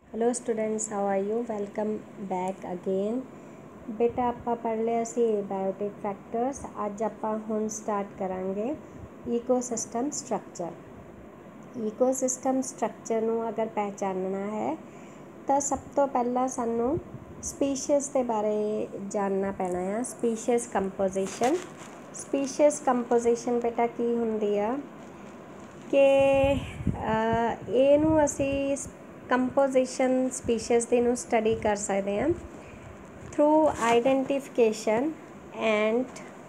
Hello students, how are you? Welcome back again. बेटा ਆਪਾਂ पढ़ लिया सी बायोटिक फैक्टर्स। ਅੱਜ ਆਪਾਂ ਹੁਣ ਸਟਾਰਟ ਕਰਾਂਗੇ ਈਕੋਸਿਸਟਮ ਸਟਰਕਚਰ। ਈਕੋਸਿਸਟਮ ਸਟਰਕਚਰ ਨੂੰ ਅਗਰ ਪਹਿਚਾਨਣਾ ਹੈ ਤਾਂ ਸਭ ਤੋਂ ਪਹਿਲਾਂ ਸਾਨੂੰ ਸਪੀਸ਼ੀਜ਼ ਦੇ ਬਾਰੇ ਜਾਣਨਾ ਪੈਣਾ ਆ। ਸਪੀਸ਼ੀਜ਼ ਕੰਪੋਜੀਸ਼ਨ ਬੇਟਾ ਕੀ ਹੁੰਦੀ ਆ ਕਿ ਇਹਨੂੰ ਅਸੀਂ ਕੰਪੋਜੀਸ਼ਨ ਸਪੀਸ਼ੀਜ਼ ਦੀ ਨੂੰ ਸਟੱਡੀ ਕਰ ਸਕਦੇ ਹਾਂ through identification and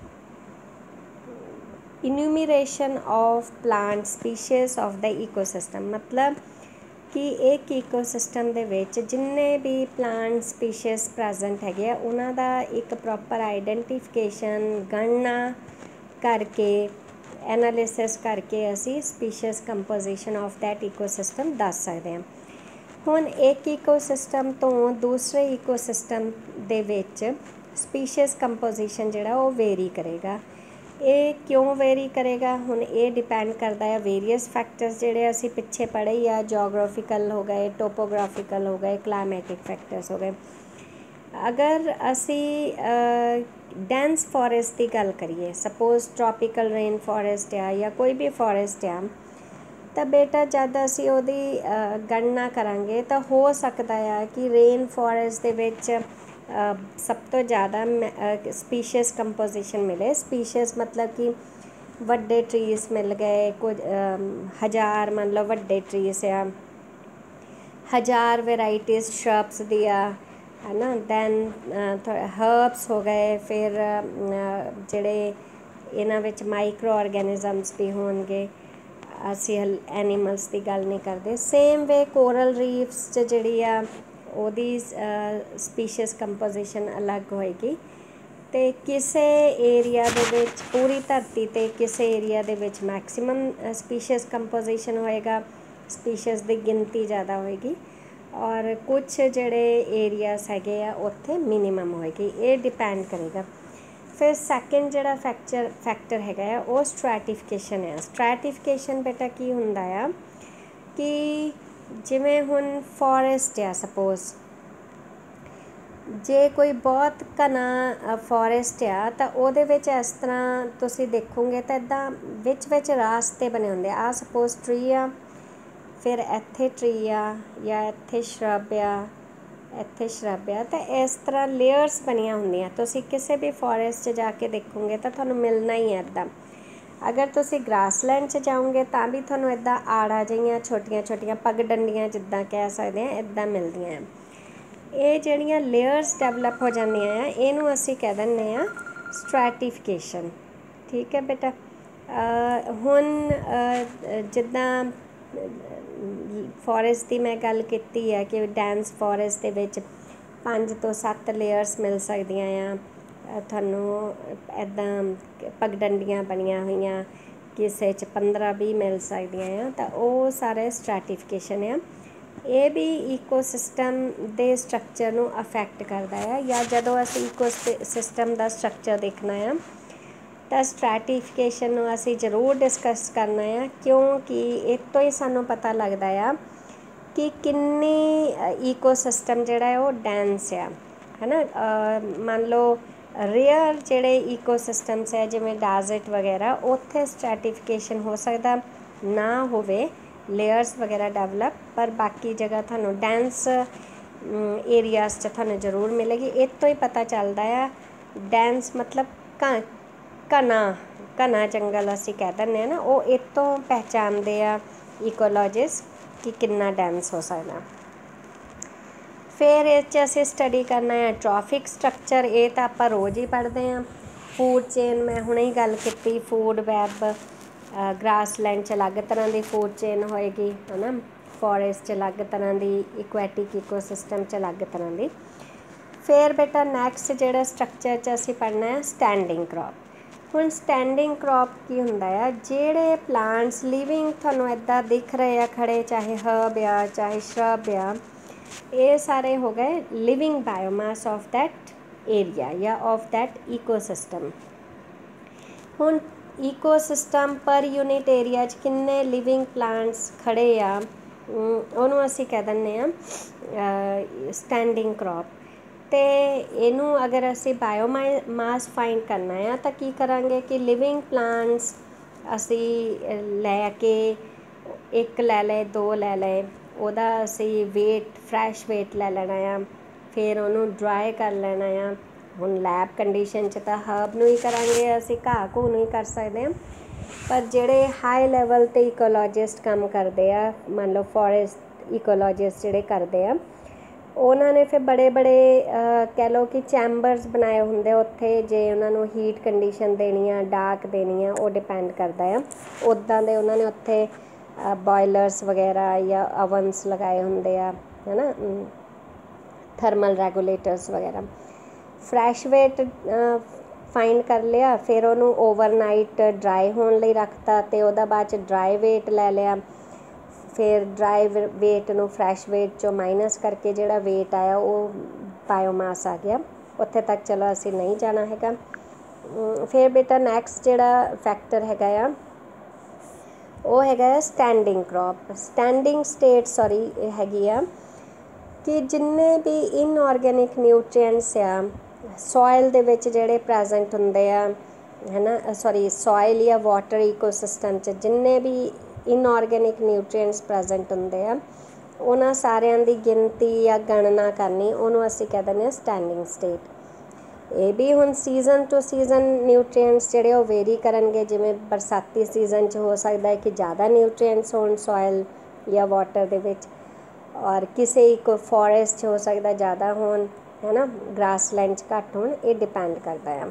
enumeration of plant species of the ecosystem. ਮਤਲਬ ਕਿ ਇੱਕ ਈਕੋਸਿਸਟਮ ਦੇ ਵਿੱਚ ਜਿੰਨੇ ਵੀ ਪਲਾਂਟ ਸਪੀਸ਼ੀਜ਼ ਪ੍ਰੈਜ਼ੈਂਟ ਹੈਗੇ ਆ ਉਹਨਾਂ ਦਾ ਇੱਕ ਪ੍ਰੋਪਰ ਆਈਡੈਂਟੀਫਿਕੇਸ਼ਨ ਗਣਨਾ ਕਰਕੇ ਐਨਾਲਿਸਿਸ ਕਰਕੇ ਅਸੀਂ species composition of that ecosystem ਦੱਸ ਸਕਦੇ ਹਾਂ। ਹੁਣ ਇੱਕ ਈਕੋਸਿਸਟਮ ਤੋਂ ਦੂਸਰੇ ਈਕੋਸਿਸਟਮ ਦੇ ਵਿੱਚ ਸਪੀਸ਼ੀਜ਼ ਕੰਪੋਜੀਸ਼ਨ ਜਿਹੜਾ ਉਹ ਵੇਰੀ ਕਰੇਗਾ। ਇਹ ਕਿਉਂ ਵੇਰੀ ਕਰੇਗਾ? ਹੁਣ ਇਹ ਡਿਪੈਂਡ ਕਰਦਾ ਹੈ ਵੇਰੀਅਸ ਫੈਕਟਰਸ ਜਿਹੜੇ ਅਸੀਂ ਪਿੱਛੇ ਪੜ੍ਹੇ ਹੀ ਆ। ਜੋਗ੍ਰਾਫਿਕਲ ਹੋ ਗਏ, ਟੋਪੋਗ੍ਰਾਫਿਕਲ ਹੋ ਗਏ, ਕਲਾਈਮੈਟਿਕ ਫੈਕਟਰਸ ਹੋ ਗਏ। ਅਗਰ ਅਸੀਂ ਡੈਂਸ ਫੋਰੈਸਟ ਦੀ ਗੱਲ ਕਰੀਏ, ਸਪੋਜ਼ ਟ੍ਰੋਪੀਕਲ ਰੇਨ ਫੋਰੈਸਟ ਆ ਜਾਂ ਕੋਈ ਵੀ ਫੋਰੈਸਟ ਆ, ਤਾਂ ਬੇਟਾ ਜਦ ਅਸੀਂ ਉਹਦੀ ਗਣਨਾ ਕਰਾਂਗੇ ਤਾਂ ਹੋ ਸਕਦਾ ਆ ਕਿ ਰੇਨ ਫੋਰੈਸਟ ਦੇ ਵਿੱਚ ਸਭ ਤੋਂ ਜ਼ਿਆਦਾ ਸਪੀਸ਼ੀਜ਼ ਕੰਪੋਜੀਸ਼ਨ ਮਿਲੇ। ਸਪੀਸ਼ੀਜ਼ ਮਤਲਬ ਕਿ ਵੱਡੇ ਟਰੀਜ਼ ਮਿਲ ਗਏ, ਕੁਝ 1000 ਮੰਨ ਲਓ ਵੱਡੇ ਟਰੀਜ਼ ਆ, 1000 ਵੈਰਾਈਟੀਜ਼ ਸ਼ਰਬਸ ਦੀ ਆ, ਹੈ ਨਾ। ਦੈਨ ਹਰਬਸ ਹੋ ਗਏ, ਫਿਰ ਜਿਹੜੇ ਇਹਨਾਂ ਵਿੱਚ ਮਾਈਕਰੋ ਆਰਗੈਨਿਜ਼ਮਸ ਵੀ ਹੋਣਗੇ। ਅਸੀਂ ਐਨੀਮਲਸ ਦੀ ਗੱਲ ਨਹੀਂ ਕਰਦੇ। ਸੇਮ ਵੇ ਕੋਰਲ ਰੀਫਸ 'ਚ ਜਿਹੜੀ ਆ ਉਹਦੀ ਸਪੀਸ਼ੀਜ਼ ਕੰਪੋਜੀਸ਼ਨ ਅਲੱਗ ਹੋਏਗੀ। ਅਤੇ ਕਿਸੇ ਏਰੀਆ ਦੇ ਵਿੱਚ ਪੂਰੀ ਧਰਤੀ 'ਤੇ ਕਿਸੇ ਏਰੀਆ ਦੇ ਵਿੱਚ ਮੈਕਸੀਮਮ ਸਪੀਸ਼ੀਜ਼ ਕੰਪੋਜੀਸ਼ਨ ਹੋਏਗਾ, ਸਪੀਸ਼ੀਜ਼ ਦੀ ਗਿਣਤੀ ਜ਼ਿਆਦਾ ਹੋਏਗੀ, ਔਰ ਕੁਛ ਜਿਹੜੇ ਏਰੀਆਸ ਹੈਗੇ ਆ ਉੱਥੇ ਮਿਨੀਮਮ ਹੋਏਗੀ। ਇਹ ਡਿਪੈਂਡ ਕਰੇਗਾ। ਫਿਰ ਸੈਕਿੰਡ ਜਿਹੜਾ ਫੈਕਟਰ ਹੈਗਾ ਆ ਉਹ ਸਟ੍ਰੈਟੀਫਿਕੇਸ਼ਨ ਆ। ਸਟ੍ਰੈਟੀਫਿਕੇਸ਼ਨ ਬੇਟਾ ਕੀ ਹੁੰਦਾ ਆ ਕਿ ਜਿਵੇਂ ਹੁਣ ਫੋਰੈਸਟ ਆ, ਸਪੋਜ਼ ਜੇ ਕੋਈ ਬਹੁਤ ਘਣਾ ਫੋਰੈਸਟ ਆ ਤਾਂ ਉਹਦੇ ਵਿੱਚ ਇਸ ਤਰ੍ਹਾਂ ਤੁਸੀਂ ਦੇਖੋਗੇ ਤਾਂ ਇੱਦਾਂ ਵਿੱਚ ਰਾਸਤੇ ਬਣੇ ਹੁੰਦੇ ਆ। ਸਪੋਜ਼ ਟਰੀ ਆ, ਫਿਰ ਇੱਥੇ ਟਰੀ ਆ ਜਾਂ ਇੱਥੇ ਸ਼ਰਬ ਆ, ਇੱਥੇ ਸ਼ਰਬ ਆ, ਤਾਂ ਇਸ ਤਰ੍ਹਾਂ ਲੇਅਰਸ ਬਣੀਆਂ ਹੁੰਦੀਆਂ। ਤੁਸੀਂ ਕਿਸੇ ਵੀ ਫੋਰੈਸਟ 'ਚ ਜਾ ਕੇ ਦੇਖੋਗੇ ਤਾਂ ਤੁਹਾਨੂੰ ਮਿਲਣਾ ਹੀ ਹੈ ਇੱਦਾਂ। ਅਗਰ ਤੁਸੀਂ ਗ੍ਰਾਸਲੈਂਡ 'ਚ ਜਾਓਗੇ ਤਾਂ ਵੀ ਤੁਹਾਨੂੰ ਇੱਦਾਂ ਆੜਾਂ ਜਿਹੀਆਂ ਛੋਟੀਆਂ ਪਗਡੰਡੀਆਂ ਜਿੱਦਾਂ ਕਹਿ ਸਕਦੇ ਹਾਂ, ਇੱਦਾਂ ਮਿਲਦੀਆਂ ਆ। ਇਹ ਜਿਹੜੀਆਂ ਲੇਅਰਸ ਡਿਵੈਲਪ ਹੋ ਜਾਂਦੀਆਂ ਆ ਇਹਨੂੰ ਅਸੀਂ ਕਹਿ ਦਿੰਦੇ ਹਾਂ ਸਟ੍ਰੈਟੀਫਿਕੇਸ਼ਨ। ਠੀਕ ਹੈ ਬੇਟਾ। ਹੁਣ ਜਿੱਦਾਂ ਫੋਰੈਸਟ ਦੀ ਮੈਂ ਗੱਲ ਕੀਤੀ ਹੈ ਕਿ ਡੈਂਸ ਫੋਰੈਸਟ ਦੇ ਵਿੱਚ 5 ਤੋਂ 7 ਲੇਅਰਸ ਮਿਲ ਸਕਦੀਆਂ ਆ ਤੁਹਾਨੂੰ। ਇੱਦਾਂ ਪਗਡੰਡੀਆਂ ਬਣੀਆਂ ਹੋਈਆਂ ਕਿਸੇ 'ਚ 15-20 ਮਿਲ ਸਕਦੀਆਂ ਆ, ਤਾਂ ਉਹ ਸਾਰੇ ਸਟ੍ਰੈਟੀਫਿਕੇਸ਼ਨ ਆ। ਇਹ ਵੀ ਈਕੋਸਿਸਟਮ ਦੇ ਸਟਰਕਚਰ ਨੂੰ ਅਫੈਕਟ ਕਰਦਾ ਆ। ਜਾਂ ਜਦੋਂ ਅਸੀਂ ਈਕੋਸਿਸਟਮ ਦਾ ਸਟਰਕਚਰ ਦੇਖਣਾ ਆ ਤਾਂ ਸਟ੍ਰੈਟੀਫਿਕੇਸ਼ਨ ਨੂੰ ਅਸੀਂ ਜ਼ਰੂਰ ਡਿਸਕਸ ਕਰਨਾ ਆ, ਕਿਉਂਕਿ ਇਹ ਤੋਂ ਹੀ ਸਾਨੂੰ ਪਤਾ ਲੱਗਦਾ ਆ ਕਿ ਕਿੰਨੀ ਈਕੋਸਿਸਟਮ ਜਿਹੜਾ ਹੈ ਉਹ ਡੈਂਸ ਆ, ਹੈ ਨਾ। ਮੰਨ ਲਓ ਰੇਅਰ ਜਿਹੜੇ ਈਕੋਸਿਸਟਮਸ ਹੈ ਜਿਵੇਂ ਡੈਜ਼ਰਟ ਵਗੈਰਾ, ਉੱਥੇ ਸਟ੍ਰੈਟੀਫਿਕੇਸ਼ਨ ਹੋ ਸਕਦਾ ਨਾ ਹੋਵੇ, ਲੇਅਰਸ ਵਗੈਰਾ ਡਿਵੈਲਪ, ਪਰ ਬਾਕੀ ਜਗ੍ਹਾ ਤੁਹਾਨੂੰ ਡੈਂਸ ਏਰੀਆਸ 'ਚ ਤੁਹਾਨੂੰ ਜ਼ਰੂਰ ਮਿਲੇਗੀ। ਇਹ ਤੋਂ ਹੀ ਪਤਾ ਚੱਲਦਾ ਆ ਡੈਂਸ ਮਤਲਬ ਘਣਾ ਜੰਗਲ ਅਸੀਂ ਕਹਿ ਦਿੰਦੇ ਹਾਂ ਨਾ, ਉਹ ਇਹ ਤੋਂ ਪਹਿਚਾਣਦੇ ਆ ਈਕੋਲੋਜਿਸਟ ਕਿ ਕਿੰਨਾ ਡੈਂਸ ਹੋ ਸਕਦਾ। ਫਿਰ ਇਹ 'ਚ ਅਸੀਂ ਸਟੱਡੀ ਕਰਨਾ ਹੈ ਟ੍ਰੋਫਿਕ ਸਟਰਕਚਰ। ਇਹ ਤਾਂ ਆਪਾਂ ਰੋਜ਼ ਹੀ ਪੜ੍ਹਦੇ ਹਾਂ। ਫੂਡ ਚੇਨ ਮੈਂ ਹੁਣੇ ਹੀ ਗੱਲ ਕੀਤੀ, ਫੂਡ ਵੈਬ। ਗ੍ਰਾਸਲੈਂਡ 'ਚ ਅਲੱਗ ਤਰ੍ਹਾਂ ਦੀ ਫੂਡ ਚੇਨ ਹੋਏਗੀ, ਹੈ ਨਾ। ਫੋਰੈਸਟ 'ਚ ਅਲੱਗ ਤਰ੍ਹਾਂ ਦੀ, ਇਕੁਐਟਿਕ ਈਕੋਸਿਸਟਮ 'ਚ ਅਲੱਗ ਤਰ੍ਹਾਂ ਦੀ। ਫਿਰ ਬੇਟਾ ਨੈਕਸਟ ਜਿਹੜਾ ਸਟਰਕਚਰ 'ਚ ਅਸੀਂ ਪੜ੍ਹਨਾ ਹੈ ਸਟੈਂਡਿੰਗ ਕ੍ਰੌਪ। ਹੁਣ ਸਟੈਂਡਿੰਗ ਕ੍ਰੌਪ ਕੀ ਹੁੰਦਾ ਆ? ਜਿਹੜੇ ਪਲਾਂਟਸ ਲਿਵਿੰਗ ਤੁਹਾਨੂੰ ਇੱਦਾਂ ਦਿਖ ਰਹੇ ਆ ਖੜੇ, ਚਾਹੇ ਹਰਬ ਆ ਚਾਹੇ ਸ਼ਰਬ ਆ, ਇਹ ਸਾਰੇ ਹੋ ਗਏ living biomass of that area ਜਾਂ ਆਫ ਦੈਟ ਈਕੋਸਿਸਟਮ। ਹੁਣ ਈਕੋਸਿਸਟਮ ਪਰ ਯੂਨਿਟ ਏਰੀਆ 'ਚ ਕਿੰਨੇ ਲਿਵਿੰਗ ਪਲਾਂਟਸ ਖੜੇ ਆ ਉਹਨੂੰ ਅਸੀਂ ਕਹਿ ਦਿੰਦੇ ਹਾਂ ਸਟੈਂਡਿੰਗ ਕ੍ਰੌਪ। ਅਤੇ ਇਹਨੂੰ ਅਗਰ ਅਸੀਂ ਬਾਇਓਮਾਸ ਫਾਈਂਡ ਕਰਨਾ ਆ ਤਾਂ ਕੀ ਕਰਾਂਗੇ ਕਿ ਲਿਵਿੰਗ ਪਲਾਂਟਸ ਅਸੀਂ ਲੈ ਕੇ, ਇੱਕ ਲੈ ਲਏ, 2 ਲੈ ਲਏ, ਉਹਦਾ ਅਸੀਂ ਵੇਟ, ਫਰੈਸ਼ ਵੇਟ ਲੈ ਲੈਣਾ ਆ, ਫਿਰ ਉਹਨੂੰ ਡਰਾਈ ਕਰ ਲੈਣਾ ਆ। ਹੁਣ ਲੈਬ ਕੰਡੀਸ਼ਨ 'ਚ ਤਾਂ ਹਰਬ ਨੂੰ ਹੀ ਕਰਾਂਗੇ, ਅਸੀਂ ਘਾਹ ਘੂਹ ਨੂੰ ਹੀ ਕਰ ਸਕਦੇ ਹਾਂ, ਪਰ ਜਿਹੜੇ ਹਾਈ ਲੈਵਲ 'ਤੇ ਇਕੋਲੋਜਿਸਟ ਕੰਮ ਕਰਦੇ ਆ, ਮੰਨ ਲਓ ਫੋਰੈਸਟ ਇਕੋਲੋਜਿਸਟ ਜਿਹੜੇ ਕਰਦੇ ਆ, ਉਹਨਾਂ ਨੇ ਫਿਰ ਬੜੇ ਕਹਿ ਲਓ ਕਿ ਚੈਂਬਰਸ ਬਣਾਏ ਹੁੰਦੇ ਆ ਉੱਥੇ। ਜੇ ਉਹਨਾਂ ਨੂੰ ਹੀਟ ਕੰਡੀਸ਼ਨ ਦੇਣੀ ਆ, ਡਾਰਕ ਦੇਣੀ ਆ, ਉਹ ਡਿਪੈਂਡ ਕਰਦਾ ਆ। ਉੱਦਾਂ ਦੇ ਉਹਨਾਂ ਨੇ ਉੱਥੇ ਬੋਇਲਰਸ ਵਗੈਰਾ ਜਾਂ ਅਵਨਸ ਲਗਾਏ ਹੁੰਦੇ ਆ, ਹੈ ਨਾ, ਥਰਮਲ ਰੈਗੂਲੇਟਰਸ ਵਗੈਰਾ। ਫਰੈਸ਼ ਵੇਟ ਫਾਈਂਡ ਕਰ ਲਿਆ, ਫਿਰ ਉਹਨੂੰ ਓਵਰਨਾਈਟ ਡਰਾਈ ਹੋਣ ਲਈ ਰੱਖਤਾ, ਅਤੇ ਉਹਦਾ ਬਾਅਦ 'ਚ ਡਰਾਈ ਵੇਟ ਲੈ ਲਿਆ। ਫਿਰ ਡਰਾਈ ਵੇਟ ਨੂੰ ਫਰੈਸ਼ ਵੇਟ 'ਚੋਂ ਮਾਈਨਸ ਕਰਕੇ ਜਿਹੜਾ ਵੇਟ ਆਇਆ ਉਹ ਬਾਇਓਮਾਸ ਆ ਗਿਆ। ਉੱਥੇ ਤੱਕ ਚਲੋ ਅਸੀਂ ਨਹੀਂ ਜਾਣਾ ਹੈਗਾ। ਫਿਰ ਬੇਟਾ ਨੈਕਸਟ ਜਿਹੜਾ ਫੈਕਟਰ ਹੈਗਾ ਆ ਉਹ ਹੈਗਾ ਆ ਸਟੈਂਡਿੰਗ ਕ੍ਰੌਪ। ਸਟੈਂਡਿੰਗ ਸਟੇਟ ਹੈਗੀ ਆ ਕਿ ਜਿੰਨੇ ਵੀ ਇਨਆਰਗੈਨਿਕ ਨਿਊਟਰੀਐਂਟਸ ਆ ਸੋਇਲ ਦੇ ਵਿੱਚ ਜਿਹੜੇ ਪ੍ਰੈਜ਼ੈਂਟ ਹੁੰਦੇ ਆ, ਹੈ ਨਾ, ਸੋਇਲ ਜਾਂ ਵਾਟਰ ਈਕੋਸਿਸਟਮ 'ਚ ਜਿੰਨੇ ਵੀ ਇਨਆਰਗੈਨਿਕ ਨਿਊਟਰੀਐਂਟਸ ਪ੍ਰੈਜ਼ੈਂਟ ਹੁੰਦੇ ਆ, ਉਹਨਾਂ ਸਾਰਿਆਂ ਦੀ ਗਿਣਤੀ ਜਾਂ ਗਣਨਾ ਕਰਨੀ, ਉਹਨੂੰ ਅਸੀਂ ਕਹਿ ਦਿੰਦੇ ਹਾਂ ਸਟੈਂਡਿੰਗ ਸਟੇਟ। ਇਹ ਵੀ ਹੁਣ ਸੀਜ਼ਨ ਟੂ ਸੀਜ਼ਨ ਨਿਊਟਰੀਐਂਟਸ ਜਿਹੜੇ ਉਹ ਵੇਰੀ ਕਰਨਗੇ। ਜਿਵੇਂ ਬਰਸਾਤੀ ਸੀਜ਼ਨ 'ਚ ਹੋ ਸਕਦਾ ਹੈ ਕਿ ਜ਼ਿਆਦਾ ਨਿਊਟਰੀਐਂਟਸ ਹੋਣ ਸੋਇਲ ਜਾਂ ਵਾਟਰ ਦੇ ਵਿੱਚ, ਔਰ ਕਿਸੇ ਇੱਕ ਫੋਰੈਸਟ 'ਚ ਹੋ ਸਕਦਾ ਜ਼ਿਆਦਾ ਹੋਣ, ਹੈ ਨਾ, ਗ੍ਰਾਸਲੈਂਡ 'ਚ ਘੱਟ ਹੋਣ। ਇਹ ਡਿਪੈਂਡ ਕਰਦਾ ਆ।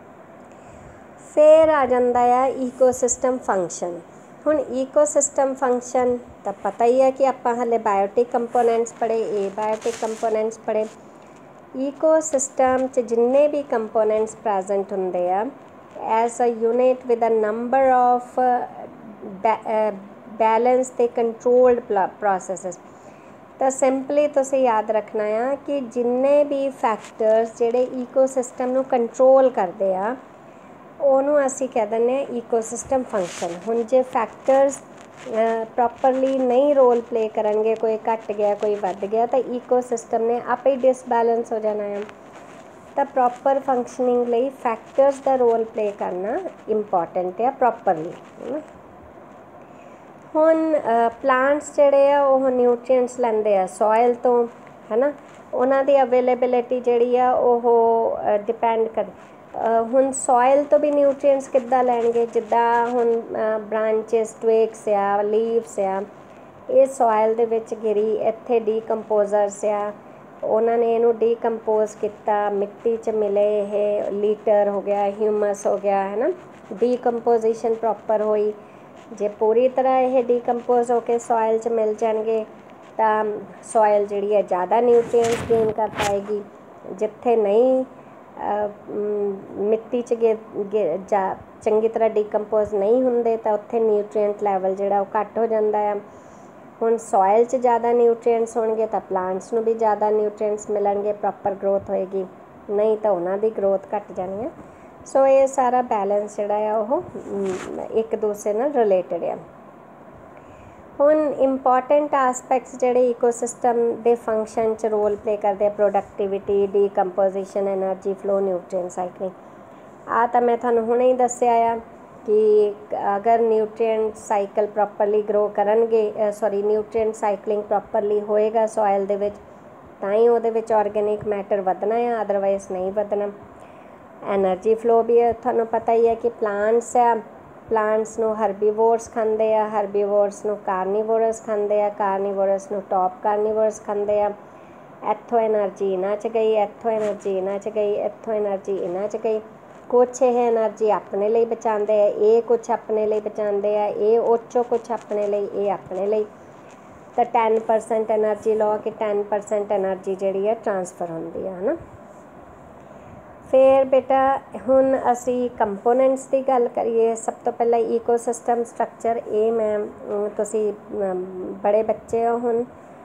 ਫਿਰ ਆ ਜਾਂਦਾ ਆ ਈਕੋਸਿਸਟਮ ਫੰਕਸ਼ਨ। ਹੁਣ ਈਕੋਸਿਸਟਮ ਫੰਕਸ਼ਨ ਤਾਂ ਪਤਾ ਹੀ ਹੈ ਕਿ ਆਪਾਂ ਹਾਲੇ ਬਾਇਓਟਿਕ ਕੰਪੋਨੈਂਟਸ ਪੜ੍ਹੇ, ਏਬਾਇਓਟਿਕ ਕੰਪੋਨੈਂਟਸ ਪੜ੍ਹੇ। ਈਕੋਸਿਸਟਮ 'ਚ ਜਿੰਨੇ ਵੀ ਕੰਪੋਨੈਂਟਸ ਪ੍ਰੈਜ਼ੈਂਟ ਹੁੰਦੇ ਆ as a unit with a number of balance ਅਤੇ ਕੰਟਰੋਲਡ ਪ੍ਰੋਸੈਸਿਸ। ਤਾਂ ਸਿੰਪਲੀ ਤੁਸੀਂ ਯਾਦ ਰੱਖਣਾ ਆ ਕਿ ਜਿੰਨੇ ਵੀ ਫੈਕਟਰਸ ਜਿਹੜੇ ਈਕੋਸਿਸਟਮ ਨੂੰ ਕੰਟਰੋਲ ਕਰਦੇ ਆ ਉਹਨੂੰ ਅਸੀਂ ਕਹਿ ਦਿੰਦੇ ਹਾਂ ਈਕੋਸਿਸਟਮ ਫੰਕਸ਼ਨ। ਹੁਣ ਜੇ ਫੈਕਟਰਸ ਪ੍ਰੋਪਰਲੀ ਨਹੀਂ ਰੋਲ ਪਲੇ ਕਰਨਗੇ, ਕੋਈ ਘੱਟ ਗਿਆ, ਕੋਈ ਵੱਧ ਗਿਆ, ਤਾਂ ਈਕੋਸਿਸਟਮ ਨੇ ਆਪੇ ਹੀ ਡਿਸਬੈਲੈਂਸ ਹੋ ਜਾਣਾ ਹੈ। ਤਾਂ ਪ੍ਰੋਪਰ ਫੰਕਸ਼ਨਿੰਗ ਲਈ ਫੈਕਟਰਸ ਦਾ ਰੋਲ ਪਲੇ ਕਰਨਾ ਇੰਪੋਰਟੈਂਟ ਆ ਪ੍ਰੋਪਰਲੀ। ਹੁਣ ਪਲਾਂਟਸ ਜਿਹੜੇ ਆ ਉਹ ਨਿਊਟਰੀਐਂਟਸ ਲੈਂਦੇ ਆ ਸੋਇਲ ਤੋਂ, ਹੈ ਨਾ, ਉਹਨਾਂ ਦੀ ਅਵੇਲੇਬਿਲਿਟੀ ਜਿਹੜੀ ਆ ਉਹ ਡਿਪੈਂਡ ਹੁਣ ਸੋਇਲ ਤੋਂ ਵੀ ਨਿਊਟਰੀਐਂਟਸ ਕਿੱਦਾਂ ਲੈਣਗੇ। ਜਿੱਦਾਂ ਹੁਣ ਬ੍ਰਾਂਚਿਸ, ਟਵਿਗਸ ਆ, ਲੀਵਸ ਆ, ਇਹ ਸੋਇਲ ਦੇ ਵਿੱਚ ਗਿਰੀ, ਇੱਥੇ ਡੀਕੰਪੋਜ਼ਰਸ ਆ, ਉਹਨਾਂ ਨੇ ਇਹਨੂੰ ਡੀਕੰਪੋਜ਼ ਕੀਤਾ, ਮਿੱਟੀ 'ਚ ਮਿਲੇ, ਇਹ ਲੀਟਰ ਹੋ ਗਿਆ, ਹਿਊਮਸ ਹੋ ਗਿਆ, ਹੈ ਨਾ, ਡੀਕੰਪੋਜੀਸ਼ਨ ਪ੍ਰੋਪਰ ਹੋਈ। ਜੇ ਪੂਰੀ ਤਰ੍ਹਾਂ ਇਹ ਡੀਕੰਪੋਜ਼ ਹੋ ਕੇ ਸੋਇਲ 'ਚ ਮਿਲ ਜਾਣਗੇ ਤਾਂ ਸੋਇਲ ਜਿਹੜੀ ਹੈ ਜ਼ਿਆਦਾ ਨਿਊਟਰੀਐਂਟਸ ਗੇਨ ਕਰ ਪਾਏਗੀ। ਜਿੱਥੇ ਨਹੀਂ ਮਿੱਟੀ 'ਚ ਚੰਗੀ ਤਰ੍ਹਾਂ ਡੀਕੰਪੋਜ਼ ਨਹੀਂ ਹੁੰਦੇ ਤਾਂ ਉੱਥੇ ਨਿਊਟਰੀਐਂਟ ਲੈਵਲ ਜਿਹੜਾ ਉਹ ਘੱਟ ਹੋ ਜਾਂਦਾ ਆ। ਹੁਣ ਸੋਇਲ 'ਚ ਜ਼ਿਆਦਾ ਨਿਊਟਰੀਐਂਟਸ ਹੋਣਗੇ ਤਾਂ ਪਲਾਂਟਸ ਨੂੰ ਵੀ ਜ਼ਿਆਦਾ ਨਿਊਟਰੀਐਂਟਸ ਮਿਲਣਗੇ, ਪ੍ਰੋਪਰ ਗਰੋਥ ਹੋਏਗੀ, ਨਹੀਂ ਤਾਂ ਉਹਨਾਂ ਦੀ ਗਰੋਥ ਘੱਟ ਜਾਣੀ ਹੈ। ਸੋ ਇਹ ਸਾਰਾ ਬੈਲੈਂਸ ਜਿਹੜਾ ਆ ਉਹ ਇੱਕ ਦੂਸਰੇ ਨਾਲ ਰਿਲੇਟਡ ਆ। ਹੁਣ ਇੰਪੋਰਟੈਂਟ ਆਸਪੈਕਟਸ ਜਿਹੜੇ ਈਕੋਸਿਸਟਮ ਦੇ ਫੰਕਸ਼ਨ 'ਚ ਰੋਲ ਪਲੇ ਕਰਦੇ ਆ, productivity, decomposition, energy flow, nutrient cycling, ਆ ਤਾਂ ਮੈਂ ਤੁਹਾਨੂੰ ਹੁਣੇ ਹੀ ਦੱਸਿਆ ਆ ਕਿ ਅਗਰ ਨਿਊਟਰੀਐਂਟ ਸਾਈਕਲ ਪ੍ਰੋਪਰਲੀ ਗਰੋ ਕਰਨਗੇ, ਨਿਊਟਰੀਐਂਟ ਸਾਈਕਲਿੰਗ ਪ੍ਰੋਪਰਲੀ ਹੋਏਗਾ ਸੋਇਲ ਦੇ ਵਿੱਚ ਤਾਂ ਹੀ ਉਹਦੇ ਵਿੱਚ ਆਰਗੈਨਿਕ ਮੈਟਰ ਵਧਣਾ ਆ, ਅਦਰਵਾਈਜ਼ ਨਹੀਂ ਵਧਣਾ। ਐਨਰਜੀ ਫਲੋ ਵੀ ਤੁਹਾਨੂੰ ਪਤਾ ਹੀ ਹੈ ਕਿ ਪਲਾਂਟਸ ਆ, ਪਲਾਂਟਸ ਨੂੰ ਹਰਬੀਵੋਰਸ ਖਾਂਦੇ ਆ, ਹਰਬੀਵੋਰਸ ਨੂੰ ਕਾਰਨੀਵੋਰਸ ਖਾਂਦੇ ਆ, ਕਾਰਨੀਵੋਰਸ ਨੂੰ ਟੌਪ ਕਾਰਨੀਵੋਰਸ ਖਾਂਦੇ ਆ। ਇੱਥੋਂ ਐਨਰਜੀ ਇਹਨਾਂ 'ਚ ਗਈ, ਇੱਥੋਂ ਐਨਰਜੀ ਇਹਨਾਂ 'ਚ ਗਈ, ਇੱਥੋਂ ਐਨਰਜੀ ਇਹਨਾਂ 'ਚ ਗਈ। ਕੁਛ ਇਹ ਐਨਰਜੀ ਆਪਣੇ ਲਈ ਬਚਾਉਂਦੇ ਆ, ਇਹ ਕੁਛ ਆਪਣੇ ਲਈ ਬਚਾਉਂਦੇ ਆ, ਇਹ ਉਹ 'ਚੋਂ ਕੁਛ ਆਪਣੇ ਲਈ, ਇਹ ਆਪਣੇ ਲਈ। ਤਾਂ 10% ਐਨਰਜੀ ਲਓ ਕਿ 10% ਐਨਰਜੀ ਜਿਹੜੀ ਹੈ ਟਰਾਂਸਫਰ ਹੁੰਦੀ ਹੈ ਨਾ। ਫਿਰ ਬੇਟਾ ਹੁਣ ਅਸੀਂ ਕੰਪੋਨੈਂਟਸ ਦੀ ਗੱਲ ਕਰੀਏ। ਸਭ ਤੋਂ ਪਹਿਲਾਂ ਈਕੋਸਿਸਟਮ ਸਟਰਕਚਰ, ਇਹ ਤੁਸੀਂ ਬੜੇ ਬੱਚੇ ਹੋ ਹੁਣ।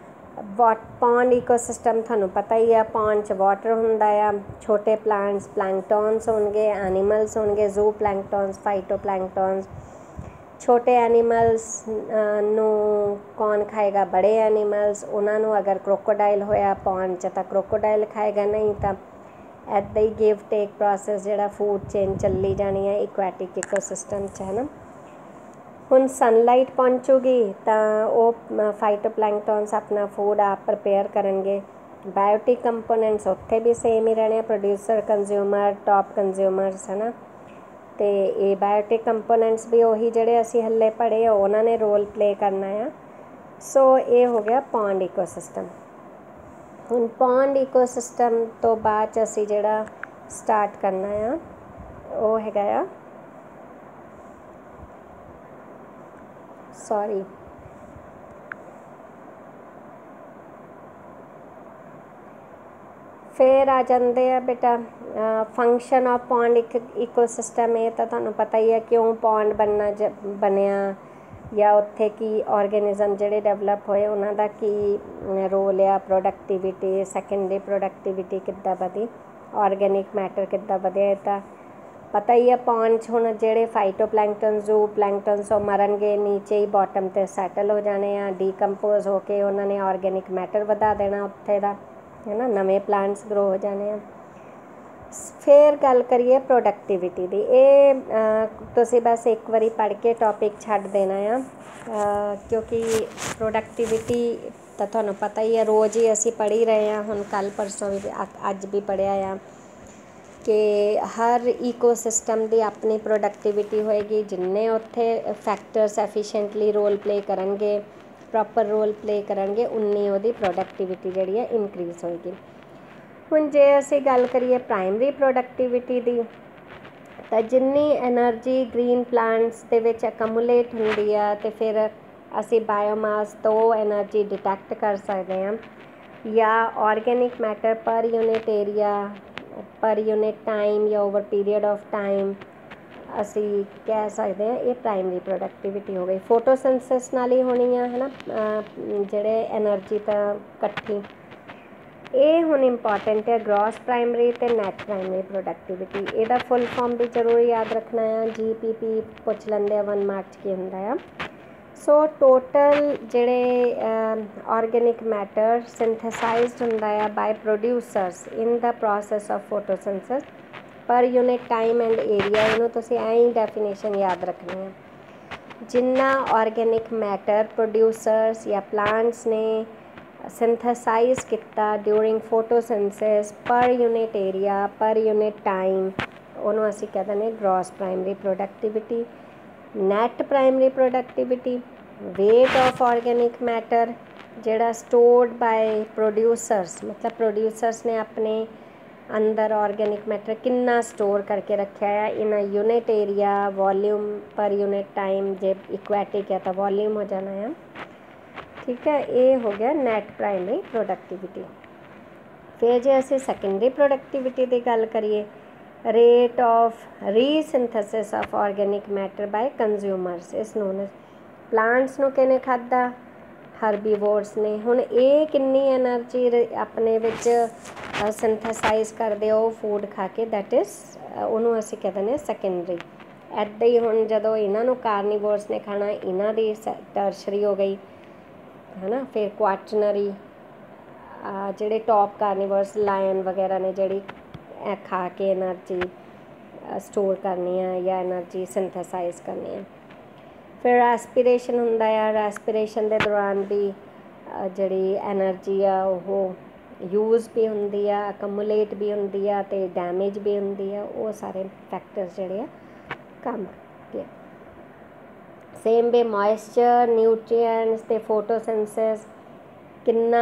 ਪੌਂਡ ਈਕੋਸਿਸਟਮ ਤੁਹਾਨੂੰ ਪਤਾ ਹੀ ਆ, ਪੌਂਡ 'ਚ ਵਾਟਰ ਹੁੰਦਾ ਆ, ਛੋਟੇ ਪਲਾਂਟਸ, ਪਲੈਂਕਟਨਸ ਹੋਣਗੇ, ਐਨੀਮਲਸ ਹੋਣਗੇ, ਜ਼ੂ ਪਲੈਂਕਟਨਸ, ਫਾਈਟੋ ਪਲੈਂਕਟਨਸ, छोटे एनीमल्स ਨੂੰ कौन खाएगा, बड़े एनीमल्स, उन्होंने अगर क्रोकोडाइल होया पौंड च तो क्रोकोडाइल खाएगा, नहीं तो ऐदा ही गिव टेक प्रोसैस जिहड़ा फूड चेन चली जानी है इक्वैटिक इकोसिस्टम च, है ना। हुण सनलाइट पहुँचूगी तो वो फाइटोप्लैंकटन्स अपना फूड आप प्रिपेयर करेंगे। बायोटिक कंपोनेंट्स उत्थे भी सेम ही रहने, प्रोड्यूसर कंज्यूमर टॉप कंज्यूमर्स, है ना। तो ये बायोटिक कंपोनेंट्स भी उही जिहड़े असीं हल्ले पढ़े उन्होंने रोल प्ले करना है। सो ये हो गया पॉन्ड इकोसिस्टम। हुण पॉन्ड इकोसिस्टम तो बाद असीं जिहड़ा स्टार्ट करना है वो हैगा आ सॉरी फिर आ जाते हैं बेटा फंक्शन ऑफ पॉन्ड इकोसिस्टम। ये तो तुहानूं पता ही है क्यों पॉन्ड बनया या उत्थे की ऑर्गेनिज्म जिहड़े डेवलप होए उन्हां दा की रोल आ, प्रोडक्टिविटी, सैकेंडरी प्रोडक्टिविटी किद्दां वधी, ऑर्गेनिक मैटर किद्दां वधिया, ये तो पता ही है। पॉन्ड च हुण जिहड़े फाइटोप्लैंकटन जू प्लैंकटन्स वो मरनगे, नीचे ही बॉटम ते सैटल हो जाने आ, डीकंपोज होके उन्होंने ऑर्गेनिक मैटर वधा देना उत्थे दा, है ना, नवे प्लांट्स ग्रो हो जाने हैं। फिर गल करिए प्रोडक्टिविटी दी। ये तुसीं बस एक बारी पढ़ के टॉपिक छड्ड देना है क्योंकि प्रोडक्टिविटी तो तुहानूं पता ही है रोज़ ही असीं पढ़ ही रहे हैं। हुण कल परसों भी अज भी पढ़िया आ कि हर ईकोसिस्टम की अपनी प्रोडक्टिविटी होएगी, जिन्ने उत्थे फैक्टर्स एफिशिएंटली रोल प्ले करनगे, प्रॉपर रोल प्ले करनगे, उन्नी उहदी प्रोडक्टिविटी जिहड़ी है इनक्रीज होएगी। हुण जे असीं गल करिए प्राइमरी प्रोडक्टिविटी दी तो जिन्नी एनर्जी ग्रीन प्लांट्स दे विच एकमुलेट हुंदी आ ते फिर असीं बायोमास तो एनर्जी डिटैक्ट कर सकते हैं, या organic matter per unit area, per unit time या ओवर पीरियड ऑफ टाइम असी कह सकते हैं ये प्राइमरी प्रोडक्टिविटी हो गई। फोटोसिंथेसिस नाल ही होनी है ना जिहड़े एनर्जी तो इकट्ठी। ये हुण इंपॉर्टेंट है ग्रॉस प्राइमरी ते नैट प्राइमरी प्रोडक्टिविटी। ਇਹਦਾ फुल फॉर्म भी जरूर याद रखना है, GPP पुछ लेंदे 1 मार्च की हुंदा है। सो टोटल जिहड़े ऑर्गेनिक मैटर सिंथेसाइज्ड हुंदा है by producers in the process of photosynthesis per unit time and area, इनू तुसीं ऐ ही डेफिनेशन याद रखनी है। जिन्ना ऑर्गेनिक मैटर प्रोड्यूसर्स या प्लांट्स ने सिंथेसाइज किया during photosynthesis per unit area per unit time, उन्होंने असीं कह दें gross primary productivity. Net primary productivity weight of organic matter जिहड़ा स्टोर्ड बाय प्रोड्यूसर्स, मतलब प्रोड्यूसर्स ने अपने अंदर ऑर्गेनिक मैटर कितना स्टोर करके रखा है in unit area, volume per unit time, जे इक्वैटिक है तो वॉल्यूम हो जाना है, ठीक है। ये हो गया नैट प्राइमरी प्रोडक्टिविटी। फिर जे असीं सैकेंडरी प्रोडक्टिविटी की गल करिए, rate of resynthesis of organic matter by consumers is known as plants नूं किहने खाधा, हरबीवोर्स ने। हुण ये किन्नी एनर्जी अपने विच सिंथेसाइज करदे हो फूड खा के, दैट इज़ उहनूं असीं कह दिंदे सैकेंडरी। ऐदां ही हुण जदों इन्हां नूं कार्नीवोर्स ने खाना, इन्हां दी टर्शरी हो गई, है ना। फिर क्वाटरनरी जिहड़े टॉप कार्नीवर्स लायन वगैरह ने जिहड़ी खा के एनर्जी स्टोर करनी है या एनर्जी सिंथेसाइज करनी है। फिर रेस्पिरेशन हुंदा है, रेस्पिरेशन के दौरान भी जिहड़ी एनर्जी आ वो यूज़ भी हुंदी है, अकमुलेट भी हुंदी है ते डैमेज भी हुंदी है, वो सारे फैक्टर्स जिहड़े आ काम करदे आ। सेम वे मॉइस्चर, न्यूट्रिएंट्स ते फोटोसिंथेसिस किन्ना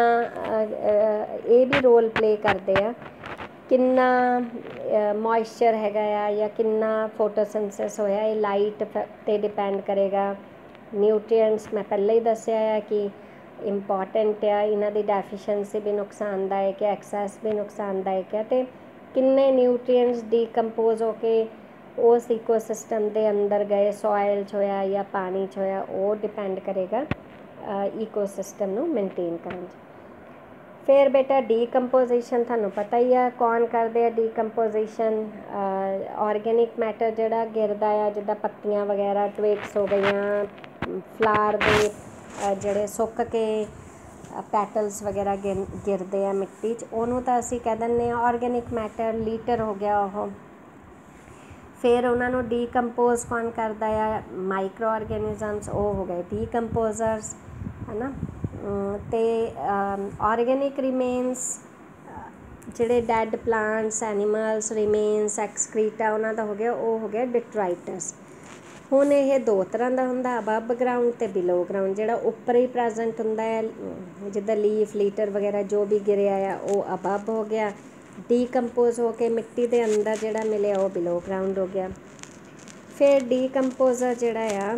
ये भी रोल प्ले करते हैं, किन्ना मॉइस्चर हैगा या किन्ना फोटोसिंथेसिस होया, ये लाइट ते डिपेंड करेगा। न्यूट्रिएंट्स मैं पहले ही दस्सिया है कि इंपॉर्टेंट है, इन्हां दी डेफिशिएंसी भी नुकसानदायक है, एक्सेस भी नुकसानदायक है, तो किन्ने न्यूट्रिएंट्स डीकंपोज होके उस इकोसिस्टम के अंदर गए, सॉइल च होया या पानी च होया, वो डिपेंड करेगा इकोसिस्टम नूं मेनटेन करन। फिर बेटा डीकंपोजिशन थानू पता ही है कौन करते हैं डीकंपोजिशन। ऑर्गेनिक मैटर जिहड़ा गिरदा आ जिद्दां पत्तियां वगैरह ट्विग्स हो गई फ्लावर दे जिहड़े सुक के पैटल्स वगैरह गिरदे आ मिट्टी च उहनूं तां असीं कह दिंदे आ ऑर्गेनिक मैटर लीटर हो गया ओह। फिर उन्होंने डीकंपोज कौन करता है माइक्रो ऑर्गेनिजम्स वो हो गए डीकंपोजर्स है ना। तो ऑर्गेनिक रिमेन्स जिहड़े dead plants animals remains excreta उन्हों का हो गया डिट्राइटस। हुण ये दो तरह का हुंदा अबव ग्राउंड ते बिलो ग्राउंड। जिहड़ा उपर ही प्रेजेंट हुंदा है जिद्दां लीफ लीटर वगैरह जो भी गिरिया है वो अबव हो गया। डीकंपोज हो के मिट्टी के अंदर जिहड़ा मिले वो बिलो ग्राउंड हो गया। फिर डीकंपोजर जिहड़ा आ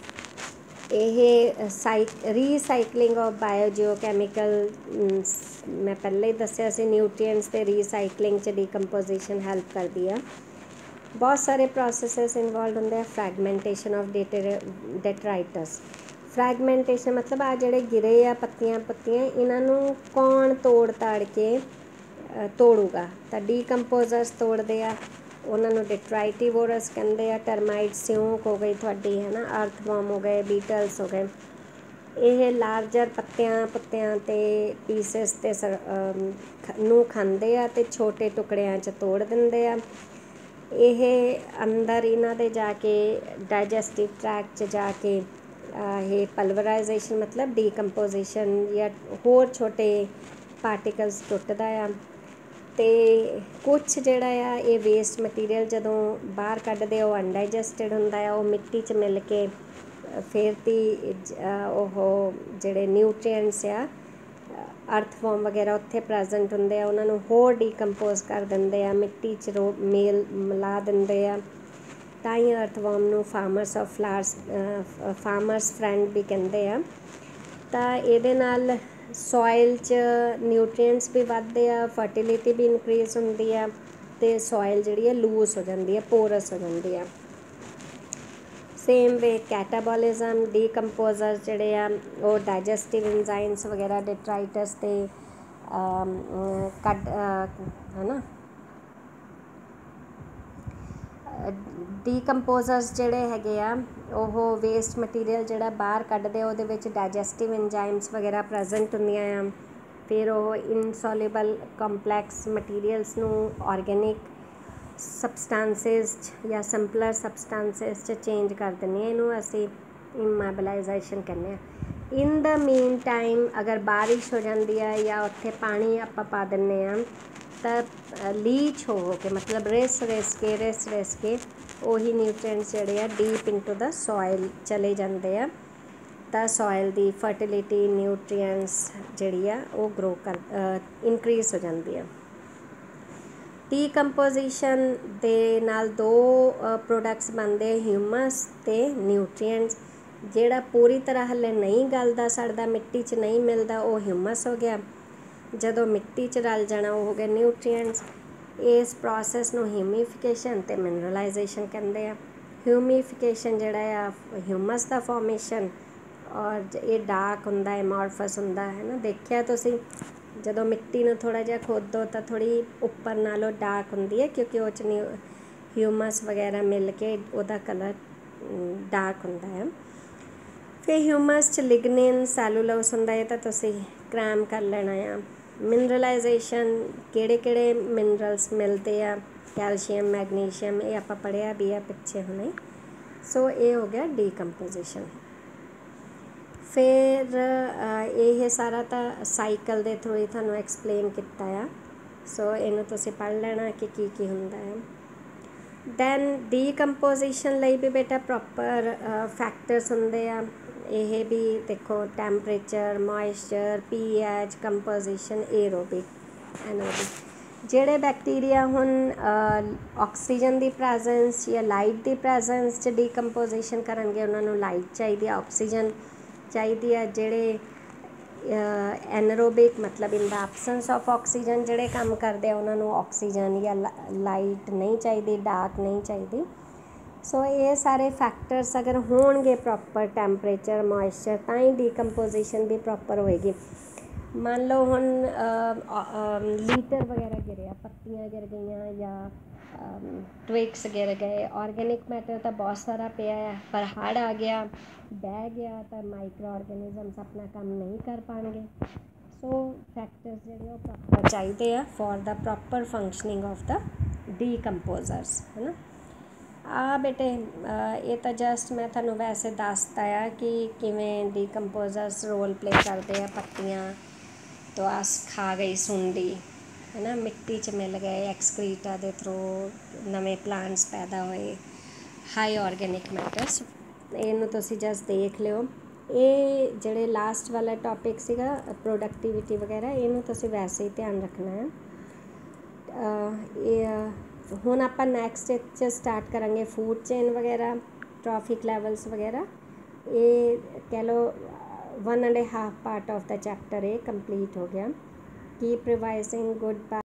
रीसाइकलिंग ऑफ बायोजिओ कैमिकल मैं पहले ही दस्सिया सी न्यूट्रीएंट्स ते रीसाइकलिंग च डीकंपोजिशन हेल्प करती है। बहुत सारे प्रोसैसेस इन्वॉल्व होंगे। Fragmentation of detritus. फ्रैगमेंटेशन मतलब आ जिहड़े गिरे आ पत्तियां इन्हों कौन तोड़ ताड़ के तोड़ूगा तो डीकंपोजर्स तोड़ते हैं। उन्होंने डिट्राइटिवोरस कहते हैं। टर्माइट स्यूक हो गई थोड़ी है ना अर्थवॉर्म हो गए बीटल्स हो गए। ये लार्जर पत्तियां ते पीसिस ते नूं खांदे आ ते छोटे टुकड़ियां च तोड़ दिंदे आ। ये अंदर इन्हां दे जाके डाइजेस्टिव ट्रैक्ट च जाके ये पल्वराइजेशन मतलब डीकंपोजिशन या होर छोटे पार्टिकल्स टुटदा आ। तो कुछ जिहड़ा आ ये वेस्ट मटीरियल जदों बाहर कड्ढदे वो अनडाइजैसटिड हुंदा है। वो मिट्टी च मिल के फिर ती ओह जिहड़े न्यूट्रीएंट्स आ अर्थवॉर्म वगैरह उत्थे प्रेजेंट हुंदे आ उन्हां नूं होर डीकंपोज कर दिंदे आ मिट्टी च मेल मिला दिंदे आ। तां ही अर्थवॉर्म नूं फार्मर्स फ्रेंड भी कहंदे आ। तां इहदे नाल सॉइल च न्यूट्रीएंट्स भी वधदे आ फर्टिलिटी भी इनक्रीज हुंदी आ ते सॉइल जिहड़ी है लूज हो जाती है पोरस हो जाती है। सेम वे कैटाबॉलिज्म डीकंपोजर जिहड़े आ वो डाइजेस्टिव एंजाइम्स वगैरह डिट्राइटस ते है ना डीकंपोजर्स जिहड़े हैगे आ ਉਹ वेस्ट मटीरियल ਜਿਹੜਾ ਬਾਹਰ ਕੱਢਦੇ ਆ ਉਹਦੇ ਵਿੱਚ डाइजेस्टिव एंजाइम्स वगैरह प्रेजेंट ਹੁੰਦੀਆਂ ਆ। फिर ਉਹ इनसॉल्युबल ਕੰਪਲੈਕਸ मटीरियल्स ਨੂੰ ऑर्गेनिक सबसटेंसेस या सिंपलर सबसटेंसेस च चेंज कर दिंदियां। ਇਹਨੂੰ ਅਸੀਂ इमोबिलाइजेशन ਕਹਿੰਦੇ ਆ। इन द मीन टाइम अगर बारिश हो जाती है या उत्थे पानी ਆਪਾਂ ਪਾ ਦਿੰਦੇ ਆ ਤਾਂ लीच हो के मतलब रिस के ਉਹੀ न्यूट्रीएंट्स ਜਿਹੜੇ ਆ डीप इनटू द सॉइल चले जाते हैं तो सॉइल की फर्टिलिटी न्यूट्रीएंट्स ਜਿਹੜੀ ਆ ਉਹ ग्रो कर इनक्रीज हो जाती है। डीकंपोजिशन ਦੇ ਨਾਲ दो प्रोडक्ट्स बनते ह्यूमस ते न्यूट्रीएंट्स। ਜਿਹੜਾ पूरी तरह हले नहीं गलदा सड़दा मिट्टी च नहीं मिलता वो ह्यूमस हो गया। ਜਦੋਂ मिट्टी च रल जाना वो हो गया न्यूट्रीएंट्स। इस प्रोसैस ਨੂੰ ਹਿਊਮੀਫਿਕੇਸ਼ਨ ਤੇ ਮਿਨਰਲਾਈਜੇਸ਼ਨ ਕਹਿੰਦੇ ਆ। ਹਿਊਮੀਫਿਕੇਸ਼ਨ ਜਿਹੜਾ ਆ ਹਿਊਮਸ ਦਾ ਫਾਰਮੇਸ਼ਨ ਔਰ ਇਹ ਡਾਰਕ ਹੁੰਦਾ ਐਮੋਰਫਸ ਹੁੰਦਾ ਹੈ ਨਾ। ਦੇਖਿਆ ਤੁਸੀਂ ਜਦੋਂ ਮਿੱਟੀ ਨੂੰ ਥੋੜ੍ਹਾ ਜਿਹਾ ਖੋਦੋ ਤਾਂ ਥੋੜ੍ਹੀ ਉੱਪਰ ਨਾਲੋਂ ਡਾਰਕ ਹੁੰਦੀ ਹੈ ਕਿਉਂਕਿ ਉਹ 'ਚ ਹਿਊਮਸ ਵਗੈਰਾ ਮਿਲ ਕੇ ਉਹਦਾ ਕਲਰ ਡਾਰਕ ਹੁੰਦਾ ਹੈ। ਫਿਰ ਹਿਊਮਸ 'ਚ ਲਿਗਨਿਨ ਸੈਲੂਲੋਸ ਹੁੰਦਾ ਇਹ ਤਾਂ ਤੁਸੀਂ ਕ੍ਰੈਮ ਕਰ ਲੈਣਾ ਆ। मिनरलाइजेशन ਕਿਹੜੇ मिनरल्स मिलते हैं कैल्शियम मैगनीशियम ये आप पढ़िया भी है पिछे हुणे। सो ये हो गया डीकंपोजिशन। फिर ये सारा तो साइकिल के थ्रू ही थानू एक्सप्लेन किया है। सो इनू तुसी पढ़ लेना कि हुंदा है। दैन डीकंपोजिशन लई भी बेटा प्रॉपर फैक्टर्स हुंदे आ। ये भी देखो temperature moisture pH composition aerobic anaerobic. जिहड़े बैक्टीरिया हुण ऑक्सीजन की प्रेजेंस या लाइट की प्रेजेंस च डीकंपोजिशन करनगे उन्हां नूं लाइट चाहिए ऑक्सीजन चाहिए है। जिहड़े एनारोबिक मतलब in the absence of oxygen जिहड़े काम करते हैं उन्हां नूं ऑक्सीजन या लाइट नहीं चाहिए डार्क नहीं चाहिए। सो ये सारे फैक्टर्स अगर होणगे प्रॉपर टैंपरेचर मॉइस्चर तां ही डीकंपोजिशन भी प्रॉपर होएगी। ਮੰਨ ਲਓ ਹੁਣ ਲੀਟਰ ਵਗੈਰਾ ਗਿਰਿਆ, ਪੱਤੀਆਂ ਗਿਰ ਗਈਆਂ ਜਾਂ ਟਵਿਕਸ ਗਿਰ ਗਏ, ਆਰਗੈਨਿਕ ਮੈਟਰ ਤਾਂ ਬਹੁਤ ਸਾਰਾ ਪਿਆ ਆ, ਪਰ ਹੜ੍ਹ ਆ ਗਿਆ, ਬਹਿ ਗਿਆ, ਤਾਂ ਮਾਈਕਰੋ ਆਰਗੈਨਿਜ਼ਮਸ ਆਪਣਾ ਕੰਮ ਨਹੀਂ ਕਰ ਪਾਉਣਗੇ। ਸੋ ਫੈਕਟਰਸ ਜਿਹੜੇ ਉਹ ਪ੍ਰੋਪਰ ਚਾਹੀਦੇ ਆ for the proper functioning of the decomposers, ਹੈ ਨਾ। ਆ ਬੇਟੇ ਇਹ ਤਾਂ ਜਸਟ ਮੈਂ ਤੁਹਾਨੂੰ ਵੈਸੇ ਦੱਸਤਾ ਆ ਕਿ ਕਿਵੇਂ ਡੀਕੰਪੋਜ਼ਰਸ ਰੋਲ ਪਲੇ ਕਰਦੇ ਆ। ਪੱਤੀਆਂ ਤੋਂ ਆਸ ਖਾ ਗਈ ਸੁੰਡੀ, ਹੈ ਨਾ, ਮਿੱਟੀ 'ਚ ਮਿਲ ਗਏ, ਐਕਸਕ੍ਰੀਟਾ ਦੇ ਥਰੂ ਨਵੇਂ ਪਲਾਂਟਸ ਪੈਦਾ ਹੋਏ, ਹਾਈ ਆਰਗੈਨਿਕ ਮੈਟਰਸ। ਇਹਨੂੰ ਤੁਸੀਂ ਜਸਟ ਦੇਖ ਲਿਓ। ਇਹ ਜਿਹੜੇ ਲਾਸਟ ਵਾਲਾ ਟੌਪਿਕ ਸੀਗਾ ਪ੍ਰੋਡਕਟਿਵਿਟੀ ਵਗੈਰਾ, ਇਹਨੂੰ ਤੁਸੀਂ ਵੈਸੇ ਹੀ ਧਿਆਨ ਰੱਖਣਾ ਹੈ। ਇਹ ਹੁਣ ਆਪਾਂ ਨੈਕਸਟ 'ਚ ਸਟਾਰਟ ਕਰਾਂਗੇ ਫੂਡ ਚੇਨ ਵਗੈਰਾ, ਟ੍ਰੋਫਿਕ ਲੈਵਲਸ ਵਗੈਰਾ। ਇਹ ਕਹਿ ਲਓ 1.5 ਪਾਰਟ ਆਫ ਦਾ ਚੈਪਟਰ ਇਹ ਕੰਪਲੀਟ ਹੋ ਗਿਆ। Keep revising. Good bye.